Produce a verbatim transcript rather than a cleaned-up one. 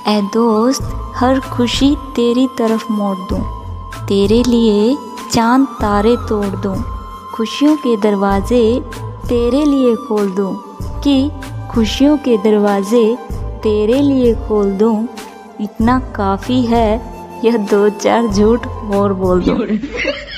ऐ दोस्त हर खुशी तेरी तरफ मोड़ दूं, तेरे लिए चांद तारे तोड़ दूं, खुशियों के दरवाजे तेरे लिए खोल दूं, कि खुशियों के दरवाजे तेरे लिए खोल दूं। इतना काफ़ी है, यह दो चार झूठ और बोल दूं।